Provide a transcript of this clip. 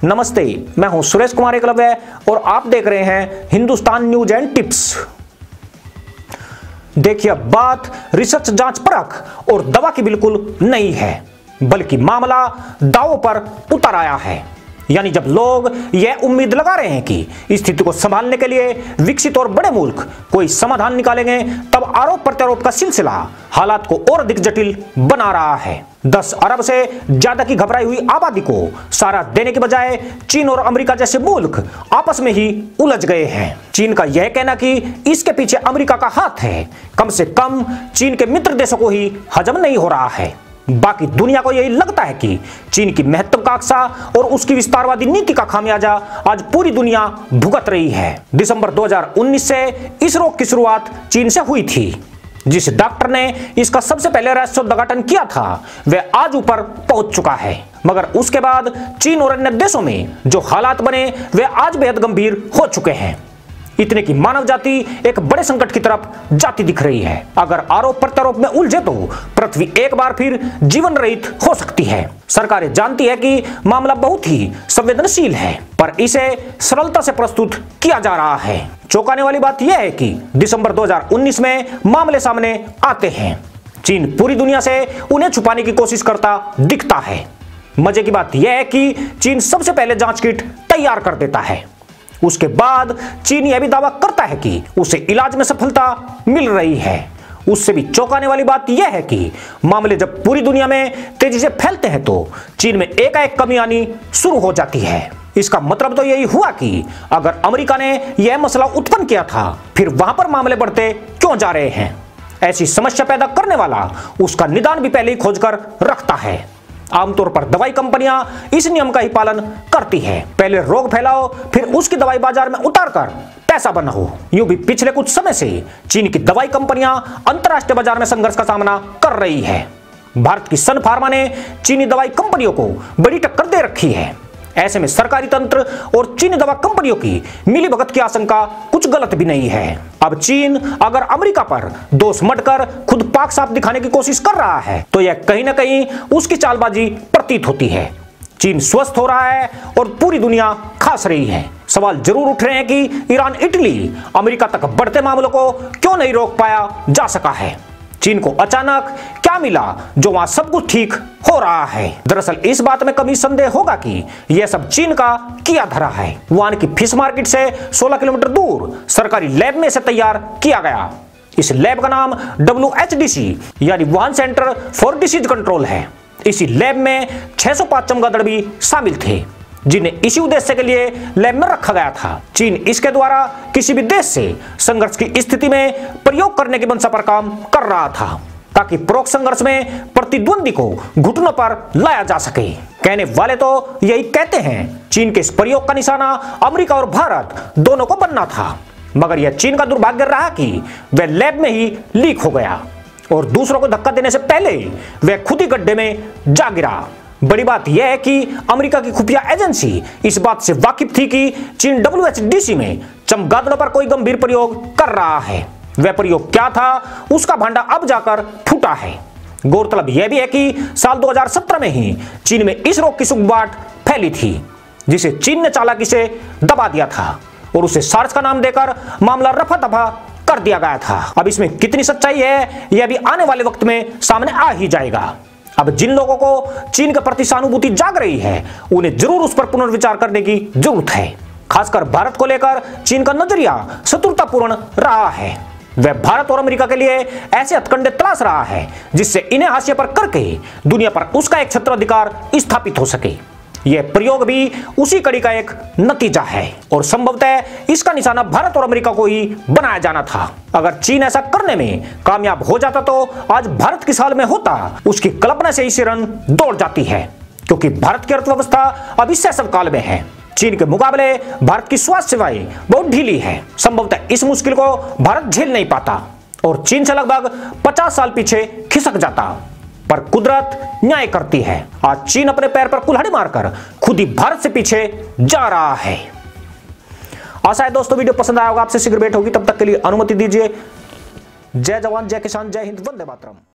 नमस्ते, मैं हूं सुरेश कुमार एकलव्य और आप देख रहे हैं हिंदुस्तान न्यूज एंड टिप्स। देखिए, बात रिसर्च, जांच परख और दवा की बिल्कुल नहीं है, बल्कि मामला दांवों पर उतर आया है। यानी जब लोग यह उम्मीद लगा रहे हैं कि स्थिति को संभालने के लिए विकसित और बड़े मुल्क कोई समाधान निकालेंगे, तब आरोप प्रत्यारोप का सिलसिला हालात को और अधिक जटिल बना रहा है। 10 अरब से ज्यादा की घबराई हुई आबादी को सहारा देने के बजाय चीन और अमेरिका जैसे मुल्क आपस में ही उलझ गए हैं। चीन का यह कहना कि इसके पीछे अमेरिका का हाथ है, कम से कम चीन के मित्र देशों को ही हजम नहीं हो रहा है। बाकी दुनिया को यही लगता है कि चीन की महत्वाकांक्षा और उसकी विस्तारवादी नीति का खामियाजा आज पूरी दुनिया भुगत रही है। दिसंबर 2019 से इस रोग की शुरुआत चीन से हुई थी। जिस डॉक्टर ने इसका सबसे पहले रहस्योद्घाटन किया था वह आज ऊपर पहुंच चुका है, मगर उसके बाद चीन और अन्य देशों में जो हालात बने वे आज बेहद गंभीर हो चुके हैं। इतने की मानव जाति एक बड़े संकट की तरफ जाती दिख रही है। अगर आरोप प्रत्यारोप में उलझे तो पृथ्वी एक बार फिर जीवन रहित हो सकती है। सरकारें जानती है कि मामला बहुत ही संवेदनशील है, पर इसे सरलता से प्रस्तुत किया जा रहा है। चौंकाने वाली बात यह है कि दिसंबर 2019 में मामले सामने आते हैं। चीन पूरी दुनिया से उन्हें छुपाने की कोशिश करता दिखता है। मजे की बात यह है कि चीन सबसे पहले जांच किट तैयार कर देता है। उसके बाद चीन यह भी दावा करता है कि उसे इलाज में सफलता मिल रही है। उससे भी चौंकाने वाली बात यह है कि मामले जब पूरी दुनिया में तेजी से फैलते हैं तो चीन में एकाएक कमी आनी शुरू हो जाती है। इसका मतलब तो यही हुआ कि अगर अमेरिका ने यह मसला उत्पन्न किया था, फिर वहां पर मामले बढ़ते क्यों जा रहे हैं? ऐसी समस्या पैदा करने वाला उसका निदान भी पहले ही खोजकर रखता है। आमतौर पर दवाई कंपनियां इस नियम का ही पालन करती है, पहले रोग फैलाओ फिर उसकी दवाई बाजार में उतारकर पैसा बनाओ। यूं भी पिछले कुछ समय से चीन की दवाई कंपनियां अंतर्राष्ट्रीय बाजार में संघर्ष का सामना कर रही है। भारत की सन फार्मा ने चीनी दवाई कंपनियों को बड़ी टक्कर दे रखी है। ऐसे में सरकारी तंत्र और चीनी दवा कंपनियों की मिलीभगत की आशंका कुछ गलत भी नहीं है। अब चीन अगर अमेरिका पर दोष मढ़कर खुद पाक साफ दिखाने की कोशिश कर रहा है तो यह कहीं ना कहीं उसकी चालबाजी प्रतीत होती है। चीन स्वस्थ हो रहा है और पूरी दुनिया खास रही है। सवाल जरूर उठ रहे हैं कि ईरान, इटली, अमेरिका तक बढ़ते मामलों को क्यों नहीं रोक पाया जा सका है। चीन को अचानक क्या मिला जो वहां सब कुछ ठीक हो रहा है? दरअसल इस बात में कभी संदेह होगा कि यह सब चीन का किया धरा है। वुहान की फिश मार्केट से 16 किलोमीटर दूर सरकारी लैब में से तैयार किया गया। इस लैब का नाम WHDC यानी Wuhan centre for disease control है। इसी लैब में 605 चमगादड़ भी शामिल थे, जिन्हें इसी उद्देश्य के लिए लैब में रखा गया था। चीन इसके द्वारा किसी भी देश से संघर्ष की स्थिति में प्रयोग करने की मंशा पर काम कर रहा था, ताकि परोक्ष संघर्ष में प्रतिद्वंदी को घुटनों पर लाया जा सके। कहने वाले तो यही कहते हैं, चीन के इस प्रयोग का निशाना अमेरिका और भारत दोनों को बनना था, मगर यह चीन का दुर्भाग्य रहा कि वह लैब में ही लीक हो गया और दूसरों को धक्का देने से पहले वह खुद ही गड्ढे में जा गिरा। बड़ी बात यह है कि अमेरिका की खुफिया एजेंसी इस बात से वाकिफ थी कि चीन WHDC में चमगादड़ों पर कोई गंभीर प्रयोग कर रहा है। वह प्रयोग क्या था, उसका भांडा अब जाकर फूटा है। गौरतलब यह भी है कि साल 2017 में ही चीन में इस रोग की सुगबुगाहट फैली थी, जिसे चीन ने चालाकी से दबा दिया था और उसे सार्स का नाम देकर मामला रफा दफा कर दिया गया था। अब इसमें कितनी सच्चाई है यह भी आने वाले वक्त में सामने आ ही जाएगा। अब जिन लोगों को चीन के प्रति सहानुभूति जाग रही है उन्हें जरूर उस पर पुनर्विचार करने की जरूरत है। खासकर भारत को लेकर चीन का नजरिया शत्रुतापूर्ण रहा है। वह भारत और अमेरिका के लिए ऐसे हथकंडे तलाश रहा है जिससे इन्हें हाशिए पर करके दुनिया पर उसका एक छत्राधिकार स्थापित हो सके। यह प्रयोग भी उसी कड़ी का एक नतीजा है और संभवतः इसका निशाना भारत और अमेरिका को ही बनाया जाना था। अगर चीन ऐसा करने में कामयाब हो जाता तो आज भारत किस हाल में होता, उसकी कल्पना से ही सिरन दौड़ जाती है, क्योंकि भारत की अर्थव्यवस्था अभी शैशव काल में है। चीन के मुकाबले भारत की स्वास्थ्य सेवाएं बहुत ढीली है। संभवतः इस मुश्किल को भारत झेल नहीं पाता और चीन से लगभग 50 साल पीछे खिसक जाता, पर कुदरत न्याय करती है। आज चीन अपने पैर पर कुल्हाड़ी मारकर खुद ही भारत से पीछे जा रहा है। आशा है दोस्तों वीडियो पसंद आया होगा। आपसे शीघ्र भेंट होगी, तब तक के लिए अनुमति दीजिए। जय जवान, जय किसान, जय हिंद, वंदे मातरम।